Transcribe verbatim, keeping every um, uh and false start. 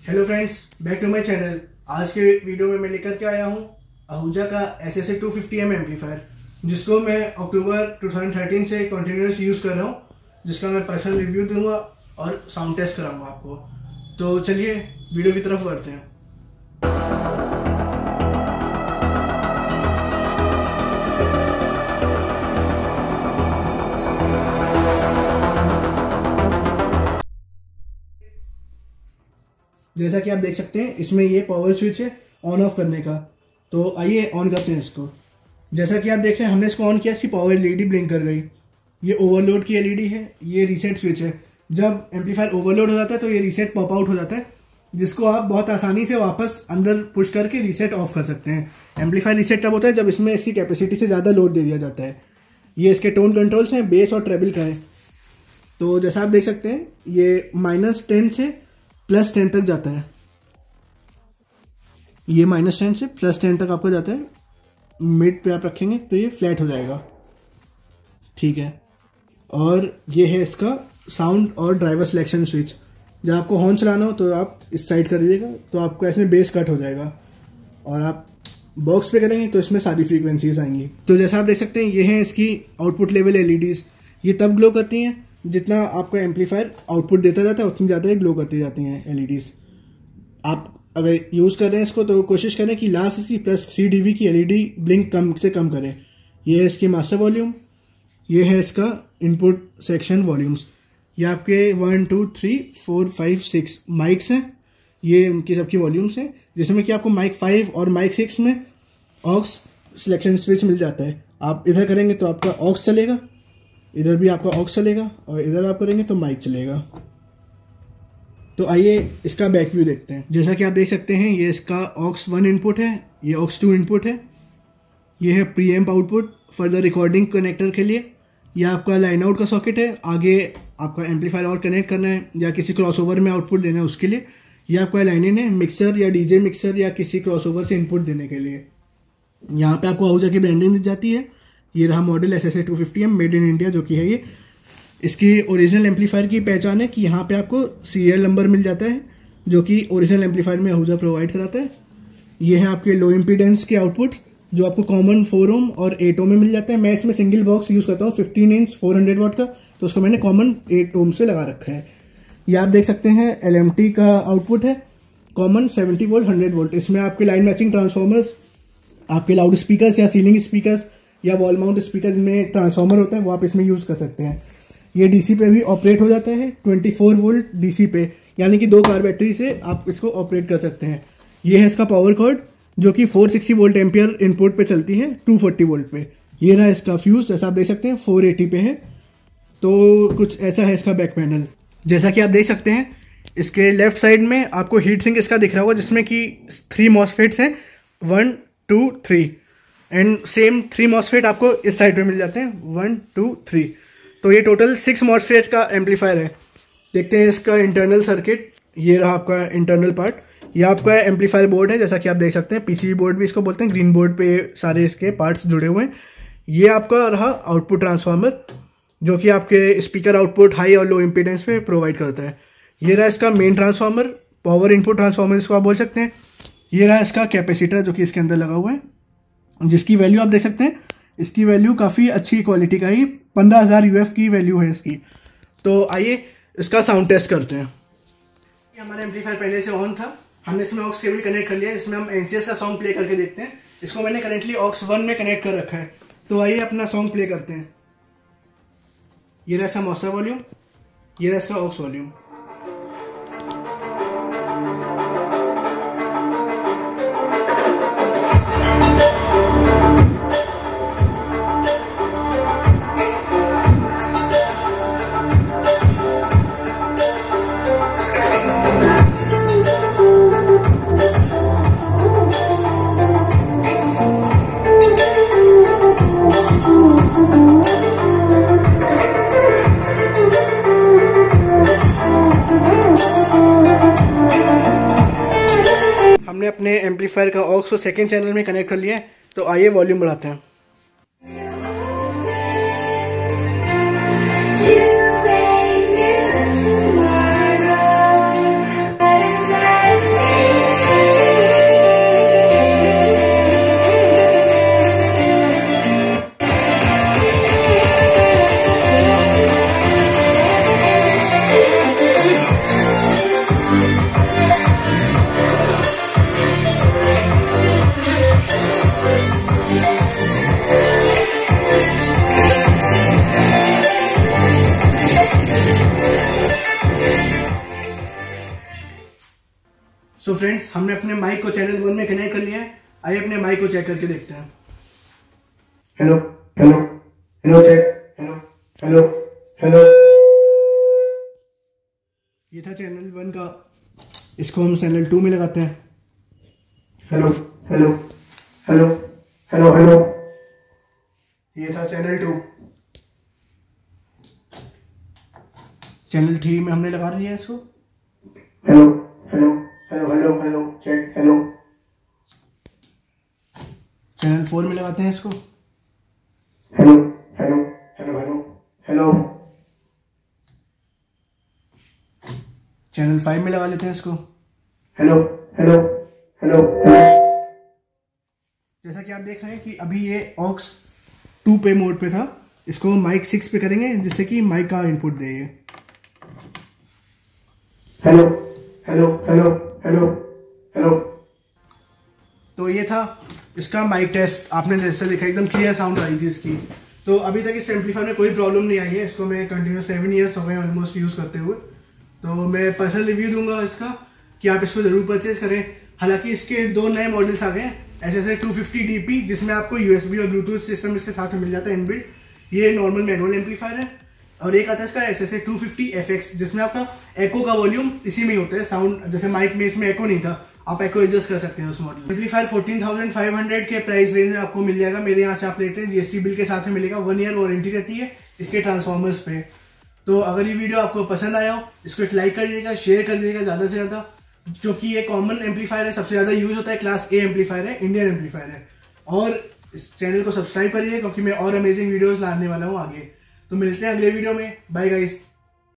Hello friends, back to my channel. आज के video में मैं लेकर के आया हूँ आहूजा का S S A two fifty M amplifier, जिसको मैं अक्टूबर टू थाउजेंड थर्टीन से कंटिन्यूस यूज़ कर रहा हूँ, जिसका मैं पर्सनल रिव्यू दूंगा और साउंड टेस्ट कराऊंगा आपको। तो चलिए वीडियो की तरफ बढ़ते हैं। जैसा कि आप देख सकते हैं, इसमें ये पावर स्विच है ऑन ऑफ करने का। तो आइए ऑन करते हैं इसको। जैसा कि आप देख रहे हैं, हमने इसको ऑन किया, इसकी पावर एलईडी ब्लिंक कर गई। ये ओवरलोड की एलईडी है। ये रीसेट स्विच है। जब एम्पलीफायर ओवरलोड हो जाता है तो ये रीसेट पॉप आउट हो जाता है, जिसको आप बहुत आसानी से वापस अंदर पुश करके रीसेट ऑफ कर सकते हैं। एम्पलीफायर रीसेट तब होता है जब इसमें इसकी कैपेसिटी से ज़्यादा लोड दे दिया जाता है। ये इसके टोन कंट्रोल्स हैं, बेस और ट्रेबल का है। तो जैसा आप देख सकते हैं, ये माइनस टेन से प्लस टेन तक जाता है। ये माइनस टेन से प्लस टेन तक आपको जाता है। मिड पे आप रखेंगे तो ये फ्लैट हो जाएगा, ठीक है। और ये है इसका साउंड और ड्राइवर सिलेक्शन स्विच। जब आपको हॉर्न चलाना हो तो आप इस साइड कर दीजिएगा, तो आपको इसमें बेस कट हो जाएगा। और आप बॉक्स पे करेंगे तो इसमें सारी फ्रीक्वेंसीज आएंगी। तो जैसा आप देख सकते हैं, ये है इसकी आउटपुट लेवल एलईडीज। ये तब ग्लो करती हैं जितना आपका एम्पलीफायर आउटपुट देता जाता है, उतनी ज़्यादा ही ग्लो करती जाती हैं एलईडीज। आप अगर यूज़ कर रहे हैं इसको तो कोशिश करें कि लास्ट इसकी प्लस थ्री डीबी की एलईडी ब्लिंक कम से कम करे। ये है इसकी मास्टर वॉल्यूम। ये है इसका इनपुट सेक्शन वॉल्यूम्स। ये आपके one two three four five six mics हैं। ये उनकी सबकी वॉल्यूम्स हैं, जिसमें कि आपको माइक फाइव और माइक सिक्स में ऑक्स सिलेक्शन स्विच मिल जाता है। आप इधर करेंगे तो आपका ऑक्स चलेगा, इधर भी आपका ऑक्स चलेगा, और इधर आप करेंगे तो माइक चलेगा। तो आइए इसका बैक व्यू देखते हैं। जैसा कि आप देख सकते हैं, ये इसका ऑक्स वन इनपुट है, ये ऑक्स टू इनपुट है। ये है preamp output for the recording connector के लिए। यह आपका लाइन आउट का सॉकेट है। आगे आपका एम्पलीफायर और कनेक्ट करना है या किसी क्रॉसओवर में आउटपुट देना है उसके लिए। यह आपका लाइन इन है मिक्सर या डीजे मिक्सर या किसी क्रॉसओवर से इनपुट देने के लिए। यहाँ पे आपको आहूजा की ब्रांडिंग दी जाती है। ये रहा model S S A two fifty M made in India, जो कि है ये। इसकी ओरिजिनल एम्पलीफायर की पहचान है कि यहाँ पे आपको सीरियल नंबर मिल जाता है, जो कि ओरिजिनल एम्पलीफायर में आहूजा प्रोवाइड कराता है। ये है आपके लो इम्पीडेंस के आउटपुट, जो आपको कॉमन फोर ओम और एट ओम में मिल जाता है। मैं इसमें सिंगल बॉक्स यूज़ करता हूँ fifteen inch four hundred watt का, तो उसको मैंने कॉमन एट ओम से लगा रखा है। ये आप देख सकते हैं एल एम टी का आउटपुट है, common seventy volt hundred volt. इसमें आपके लाइन मैचिंग ट्रांसफॉर्मर्स, आपके लाउड स्पीकर्स या सीलिंग स्पीकर्स या वॉल माउंट स्पीकर जिनमें ट्रांसफॉर्मर होता है, वो आप इसमें यूज़ कर सकते हैं। ये डीसी पे भी ऑपरेट हो जाता है, ट्वेंटी फोर वोल्ट डीसी पे, यानी कि दो कार बैटरी से आप इसको ऑपरेट कर सकते हैं। ये है इसका पावर कॉर्ड, जो कि four sixty volt ampere input पे चलती है टू फोर्टी वोल्ट पे। ये रहा इसका फ्यूज, जैसा आप देख सकते हैं फोर एटी पे है। तो कुछ ऐसा है इसका बैक पैनल। जैसा कि आप देख सकते हैं, इसके लेफ्ट साइड में आपको हीट सिंक इसका दिख रहा होगा, जिसमें कि थ्री मॉसफेट्स हैं, one two three, and same three MOSFET आपको इस साइड पे मिल जाते हैं, वन टू थ्री। तो ये टोटल सिक्स मॉसफेट का एम्पलीफायर है। देखते हैं इसका इंटरनल सर्किट। ये रहा आपका इंटरनल पार्ट। ये आपका एम्पलीफायर बोर्ड है, जैसा कि आप देख सकते हैं, पीसीबी बोर्ड भी इसको बोलते हैं। ग्रीन बोर्ड पे सारे इसके पार्ट्स जुड़े हुए हैं। ये आपका रहा आउटपुट ट्रांसफार्मर, जो कि आपके स्पीकर आउटपुट हाई और लो इम्पीडेंस पे प्रोवाइड करता है। ये रहा इसका main transformer, power input transformer इसको आप बोल सकते हैं। ये रहा इसका कैपेसिटर, जो कि इसके अंदर लगा हुआ है, जिसकी वैल्यू आप देख सकते हैं। इसकी वैल्यू काफ़ी अच्छी क्वालिटी का ही पंद्रह हज़ार यूएफ की वैल्यू है इसकी। तो आइए इसका साउंड टेस्ट करते हैं। हमारा एम्पलीफायर पहले से ऑन था, हमने इसमें ऑक्स केबल कनेक्ट कर लिया। इसमें हम एनसीएस का सॉन्ग प्ले करके देखते हैं। इसको मैंने करेंटली ऑक्स वन में कनेक्ट कर रखा है। तो आइए अपना सॉन्ग प्ले करते हैं। ये रहा इसका मास्टर वॉल्यूम, ये रहा इसका ऑक्स वॉल्यूम। हमने अपने एम्पलीफायर का ऑक्स को सेकेंड चैनल में कनेक्ट कर लिया है। तो आइए वॉल्यूम बढ़ाते हैं। सो फ्रेंड्स, हमने अपने माइक को चैनल वन में कनेक्ट कर लिया है। आइए अपने माइक को चेक करके देखते हैं। Hello hello hello check, hello hello hello. ये था चैनल वन का, इसको हम चैनल टू में लगाते हैं। Hello hello hello hello hello. ये था चैनल टू। चैनल थ्री में हमने लगा लिया है इसको। Hello hello hello hello hello check, hello. Channel four में लगाते हैं इसको। Hello hello hello hello hello. Channel five में लगा लेते हैं इसको। Hello hello hello hello. जैसा कि आप देख रहे हैं कि अभी ये ऑक्स टू पे मोड पे था, इसको माइक सिक्स पे करेंगे जिससे कि माइक का इनपुट दे ये। Hello hello hello hello hello. तो ये था इसका माइक टेस्ट। आपने जैसे देखा एकदम क्लियर साउंड आई थी इसकी। तो अभी तक इस एम्पलीफायर में कोई प्रॉब्लम नहीं आई है। इसको मैं कंटिन्यू सेवन ईयर्स हो गए ऑलमोस्ट यूज करते हुए। तो मैं पर्सनल रिव्यू दूंगा इसका कि आप इसको जरूर परचेज करें। हालांकि इसके दो नए मॉडल्स आ गए हैं, S S A two fifty D P, जिसमें आपको यूएसबी और ब्लूटूथ सिस्टम इसके साथ में मिल जाता है इनबिल्ट। ये नॉर्मल मैनुअल एम्पलीफायर है। और एक आता है इसका S S A two fifty F X, जिसमें आपका एको का वॉल्यूम इसी में ही होता है। साउंड जैसे माइक में इसमें एको नहीं था, आप एको एडजस्ट कर सकते हैं उस model. Amplifier fourteen thousand five hundred के प्राइस रेंज में आपको मिल जाएगा। मेरे यहाँ से आप लेते हैं, जीएसटी बिल के साथ में मिलेगा। वन ईयर वारंटी रहती है इसके ट्रांसफॉर्मर्स पे। तो अगर ये वीडियो आपको पसंद आया हो, इसको एक लाइक कर दीजिएगा, शेयर कर दीजिएगा ज्यादा से ज्यादा, क्योंकि ये कॉमन एम्पलीफायर है, सबसे ज्यादा यूज होता है, क्लास ए एम्पलीफायर है, इंडियन एम्पलीफायर है। और इस चैनल को सब्सक्राइब करिए, क्योंकि मैं और अमेजिंग वीडियोस लाने वाला हूँ आगे। तो मिलते हैं अगले वीडियो में। Bye guys.